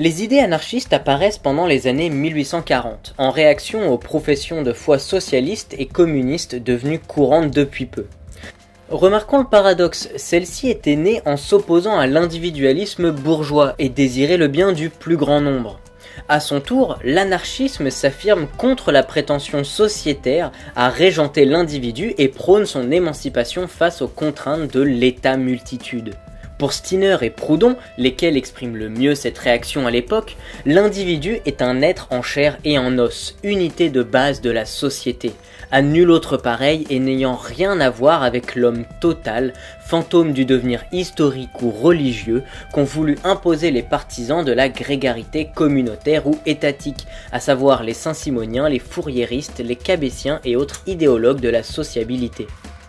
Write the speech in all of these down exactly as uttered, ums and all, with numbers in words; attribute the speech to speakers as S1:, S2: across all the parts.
S1: Les idées anarchistes apparaissent pendant les années mille huit cent quarante, en réaction aux professions de foi socialistes et communistes devenues courantes depuis peu. Remarquons le paradoxe, celle-ci était née en s'opposant à l'individualisme bourgeois et désirait le bien du plus grand nombre. À son tour, l'anarchisme s'affirme contre la prétention sociétaire à régenter l'individu et prône son émancipation face aux contraintes de l'État-multitude. Pour Stirner et Proudhon, lesquels expriment le mieux cette réaction à l'époque, l'individu est un être en chair et en os, unité de base de la société, à nul autre pareil et n'ayant rien à voir avec l'homme total, fantôme du devenir historique ou religieux qu'ont voulu imposer les partisans de la grégarité communautaire ou étatique, à savoir les saint-simoniens, les fouriéristes, les cabétiens et autres idéologues de la sociabilité.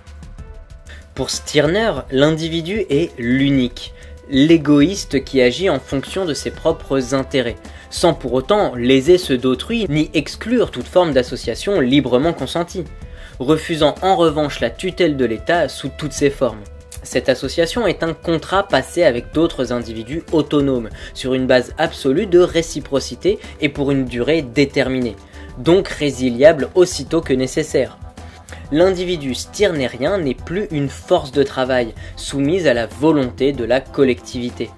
S1: Pour Stirner, l'individu est l'unique, l'égoïste qui agit en fonction de ses propres intérêts, sans pour autant léser ceux d'autrui ni exclure toute forme d'association librement consentie, refusant en revanche la tutelle de l'État sous toutes ses formes. Cette association est un contrat passé avec d'autres individus autonomes, sur une base absolue de réciprocité et pour une durée déterminée, donc résiliable aussitôt que nécessaire. L'individu stirnérien n'est plus une force de travail, soumise à la volonté de la collectivité.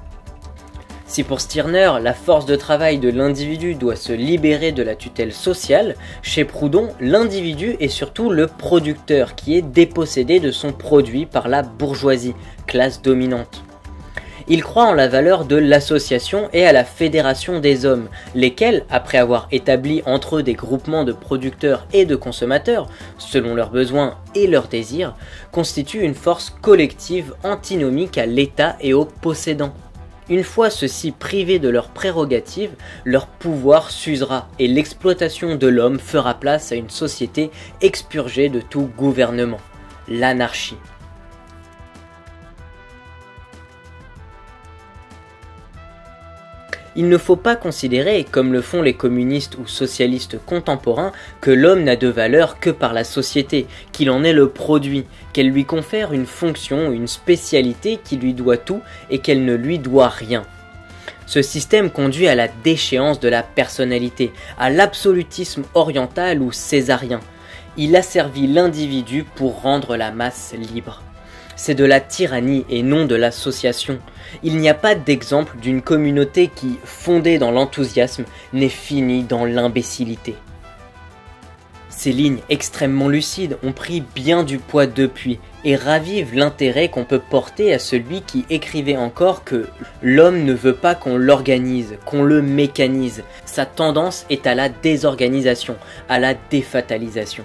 S1: Si pour Stirner, la force de travail de l'individu doit se libérer de la tutelle sociale, chez Proudhon, l'individu est surtout le producteur qui est dépossédé de son produit par la bourgeoisie, classe dominante. Il croit en la valeur de l'association et à la fédération des hommes, lesquels, après avoir établi entre eux des groupements de producteurs et de consommateurs, selon leurs besoins et leurs désirs, constituent une force collective antinomique à l'État et aux possédants. Une fois ceux-ci privés de leurs prérogatives, leur pouvoir s'usera et l'exploitation de l'homme fera place à une société expurgée de tout gouvernement, l'anarchie. Il ne faut pas considérer, comme le font les communistes ou socialistes contemporains, que l'homme n'a de valeur que par la société, qu'il en est le produit, qu'elle lui confère une fonction, une spécialité qui lui doit tout et qu'elle ne lui doit rien. Ce système conduit à la déchéance de la personnalité, à l'absolutisme oriental ou césarien. Il asservit l'individu pour rendre la masse libre. C'est de la tyrannie et non de l'association. Il n'y a pas d'exemple d'une communauté qui, fondée dans l'enthousiasme, n'est finie dans l'imbécilité. Ces lignes extrêmement lucides ont pris bien du poids depuis et ravivent l'intérêt qu'on peut porter à celui qui écrivait encore que l'homme ne veut pas qu'on l'organise, qu'on le mécanise. Sa tendance est à la désorganisation, à la défatalisation.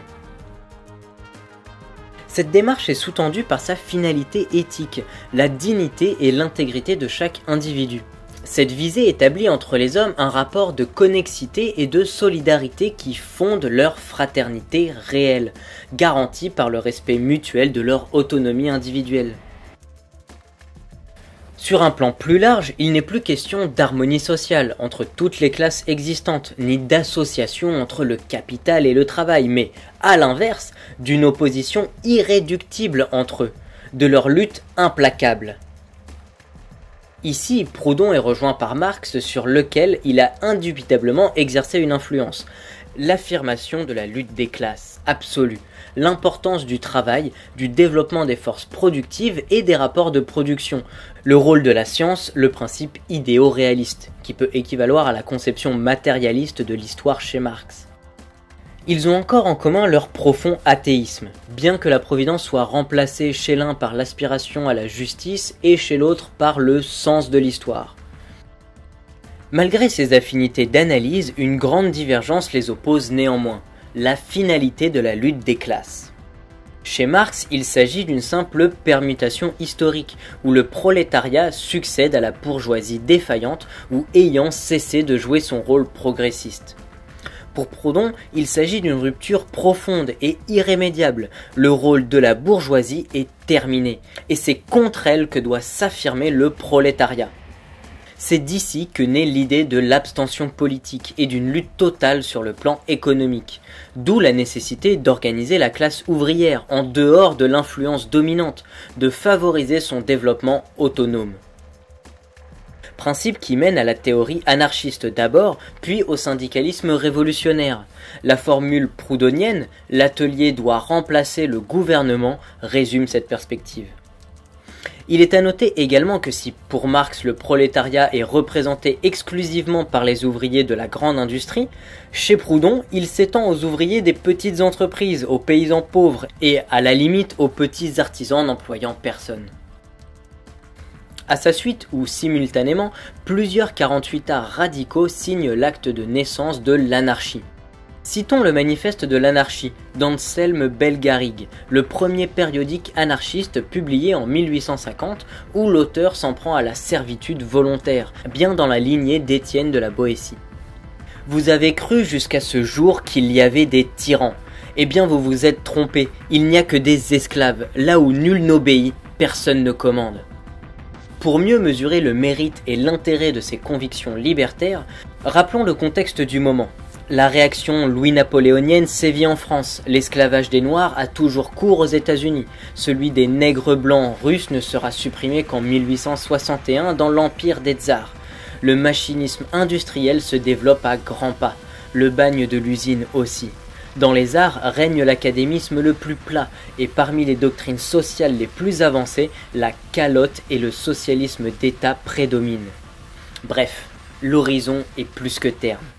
S1: Cette démarche est sous-tendue par sa finalité éthique, la dignité et l'intégrité de chaque individu. Cette visée établit entre les hommes un rapport de connexité et de solidarité qui fonde leur fraternité réelle, garantie par le respect mutuel de leur autonomie individuelle. Sur un plan plus large, il n'est plus question d'harmonie sociale entre toutes les classes existantes, ni d'association entre le capital et le travail, mais, à l'inverse, d'une opposition irréductible entre eux, de leur lutte implacable. Ici, Proudhon est rejoint par Marx sur lequel il a indubitablement exercé une influence. L'affirmation de la lutte des classes, absolue, l'importance du travail, du développement des forces productives et des rapports de production, le rôle de la science, le principe idéo-réaliste, qui peut équivaloir à la conception matérialiste de l'histoire chez Marx. Ils ont encore en commun leur profond athéisme, bien que la providence soit remplacée chez l'un par l'aspiration à la justice et chez l'autre par le sens de l'histoire. Malgré ces affinités d'analyse, une grande divergence les oppose néanmoins, la finalité de la lutte des classes. Chez Marx, il s'agit d'une simple permutation historique, où le prolétariat succède à la bourgeoisie défaillante ou ayant cessé de jouer son rôle progressiste. Pour Proudhon, il s'agit d'une rupture profonde et irrémédiable. Le rôle de la bourgeoisie est terminé, et c'est contre elle que doit s'affirmer le prolétariat. C'est d'ici que naît l'idée de l'abstention politique et d'une lutte totale sur le plan économique, d'où la nécessité d'organiser la classe ouvrière en dehors de l'influence dominante, de favoriser son développement autonome. principe qui mène à la théorie anarchiste d'abord, puis au syndicalisme révolutionnaire. La formule proudhonienne « l'atelier doit remplacer le gouvernement » résume cette perspective. Il est à noter également que si pour Marx le prolétariat est représenté exclusivement par les ouvriers de la grande industrie, chez Proudhon il s'étend aux ouvriers des petites entreprises, aux paysans pauvres et à la limite aux petits artisans n'employant personne. À sa suite ou simultanément, plusieurs quarante-huit arts radicaux signent l'acte de naissance de l'anarchie. Citons le manifeste de l'anarchie d'Anselme Bellegarrigue, le premier périodique anarchiste publié en mille huit cent cinquante où l'auteur s'en prend à la servitude volontaire, bien dans la lignée d'Étienne de la Boétie. Vous avez cru jusqu'à ce jour qu'il y avait des tyrans. Eh bien vous vous êtes trompés, il n'y a que des esclaves, là où nul n'obéit, personne ne commande. Pour mieux mesurer le mérite et l'intérêt de ces convictions libertaires, rappelons le contexte du moment. La réaction louis-napoléonienne sévit en France, l'esclavage des Noirs a toujours cours aux États-Unis, celui des nègres blancs russes ne sera supprimé qu'en mille huit cent soixante et un dans l'empire des tsars. Le machinisme industriel se développe à grands pas, le bagne de l'usine aussi. Dans les arts règne l'académisme le plus plat, et parmi les doctrines sociales les plus avancées, la calotte et le socialisme d'État prédominent. Bref, l'horizon est plus que terne.